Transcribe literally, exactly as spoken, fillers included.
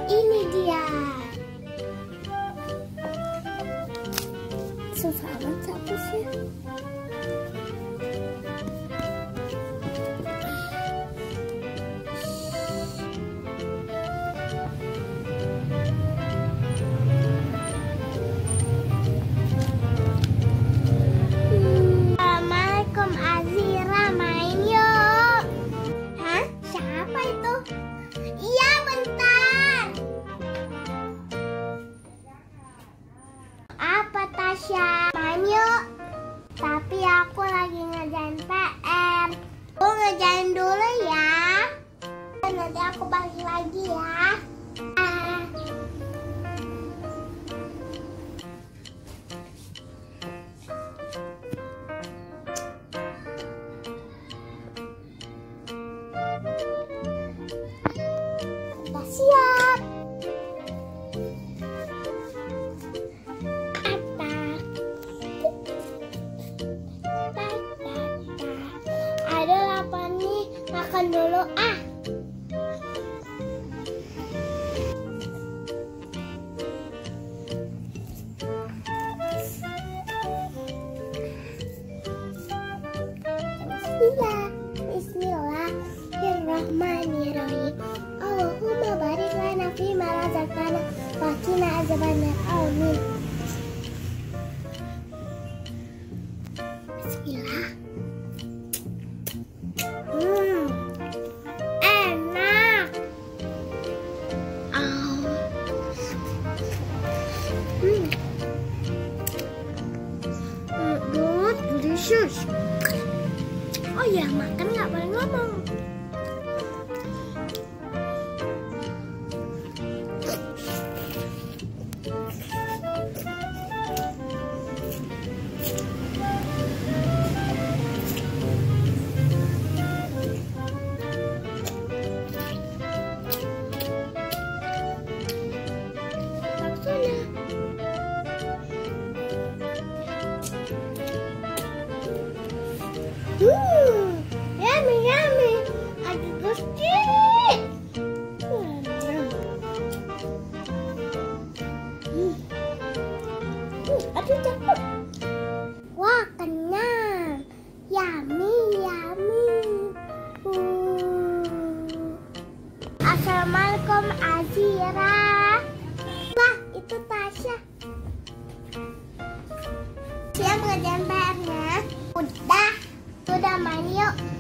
Ini dia. Susah banget hapusnya. Assalamualaikum Azira, main yuk. Hah? Siapa itu? Iya, bentar. Apa Tasya? Main yuk. Tapi aku lagi ngerjain P R. Aku ngerjain dulu ya. Nanti aku balik lagi ya. Ah. Udah siap. Ada lapar nih, makan dulu ah. Bismillah, Bismillahirrahmanirrahim. Allahumma barik lana fima razaqtana wa qina azabannar. Amin. Bismillah. Hmm, enak. Oh. Hmm. Hmm, good, delicious. Oh ya, makan nggak boleh ngomong. Hmm, yummy, yummy. Aku gusti. Hmm. Hmm, aduh cepet. Wah, kenyang. Yummy, yummy. Hmm. Assalamualaikum Azira. Wah, itu Tasya. Siap ngerjain P R-nya? Udah. Udah main yuk.